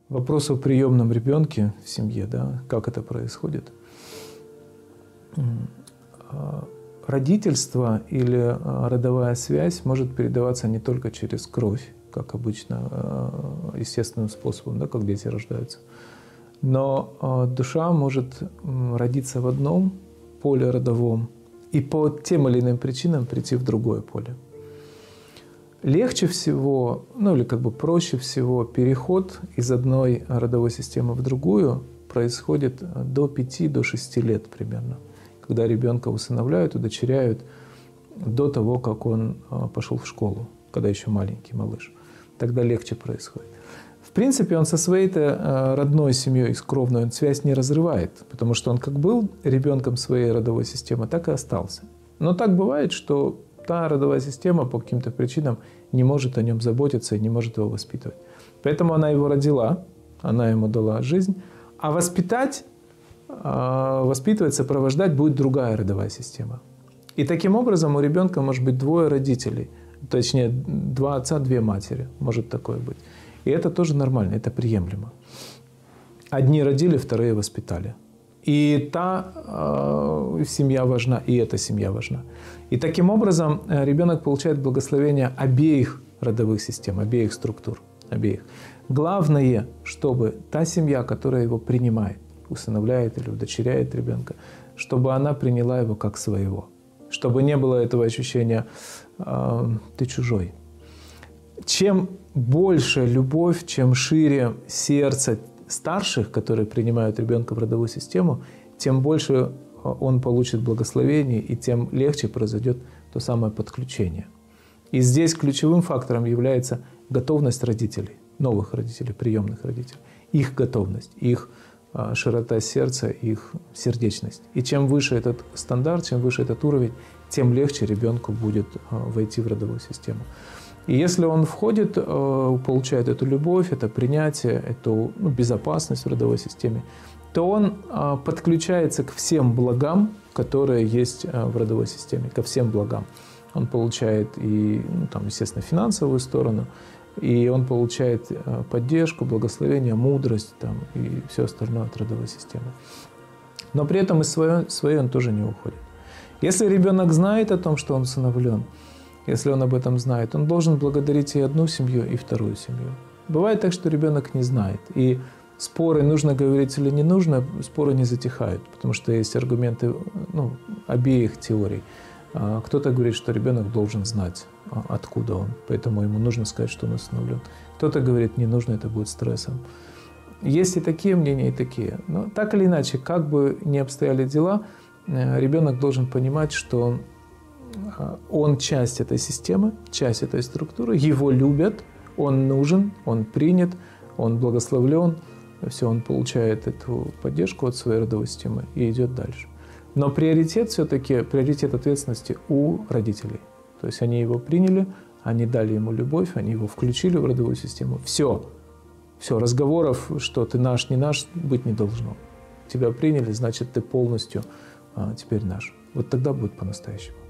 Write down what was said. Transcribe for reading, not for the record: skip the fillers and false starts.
Вопрос о приемном ребенке в семье, да, как это происходит. Родительство или родовая связь может передаваться не только через кровь, как обычно, естественным способом, да, как дети рождаются, но душа может родиться в одном поле родовом и по тем или иным причинам прийти в другое поле. Легче всего, ну или как бы проще всего, переход из одной родовой системы в другую происходит до 5-6 лет примерно, когда ребенка усыновляют, удочеряют до того, как он пошел в школу, когда еще маленький малыш. Тогда легче происходит. В принципе, он со своей-то родной семьей, с кровной, он связь не разрывает, потому что он как был ребенком своей родовой системы, так и остался. Но так бывает, что та родовая система по каким-то причинам не может о нем заботиться и не может его воспитывать. Поэтому она его родила, она ему дала жизнь, а воспитать, воспитывать, сопровождать будет другая родовая система. И таким образом у ребенка может быть двое родителей, точнее, 2 отца, 2 матери, может такое быть. И это тоже нормально, это приемлемо. Одни родили, вторые воспитали. И та семья важна, и эта семья важна. И таким образом ребенок получает благословение обеих родовых систем, обеих структур, обеих. Главное, чтобы та семья, которая его принимает, усыновляет или удочеряет ребенка, чтобы она приняла его как своего. Чтобы не было этого ощущения «ты чужой». Чем больше любовь, чем шире сердце старших, которые принимают ребенка в родовую систему, тем больше он получит благословений, и тем легче произойдет то самое подключение. И здесь ключевым фактором является готовность родителей, новых родителей, приемных родителей, их готовность, их широта сердца, их сердечность. И чем выше этот стандарт, чем выше этот уровень, тем легче ребенку будет войти в родовую систему. И если он входит, получает эту любовь, это принятие, эту безопасность в родовой системе, то он подключается к всем благам, которые есть в родовой системе, ко всем благам. Он получает и, естественно, финансовую сторону, и он получает поддержку, благословение, мудрость и все остальное от родовой системы. Но при этом из своей он тоже не уходит. Если ребенок знает о том, что он усыновлен, если он об этом знает, он должен благодарить и одну семью, и вторую семью. Бывает так, что ребенок не знает. И споры, нужно говорить или не нужно, споры не затихают, потому что есть аргументы обеих теорий. Кто-то говорит, что ребенок должен знать, откуда он, поэтому ему нужно сказать, что он усыновлен. Кто-то говорит, не нужно, это будет стрессом. Есть и такие мнения, и такие. Но так или иначе, как бы ни обстояли дела, ребенок должен понимать, что он часть этой системы, часть этой структуры, его любят, он нужен, он принят, он благословлен, все, он получает эту поддержку от своей родовой системы и идет дальше. Но приоритет все-таки, приоритет ответственности у родителей. То есть они его приняли, они дали ему любовь, они его включили в родовую систему. Все, разговоров, что ты наш, не наш, быть не должно. Тебя приняли, значит, ты полностью теперь наш. Вот тогда будет по-настоящему.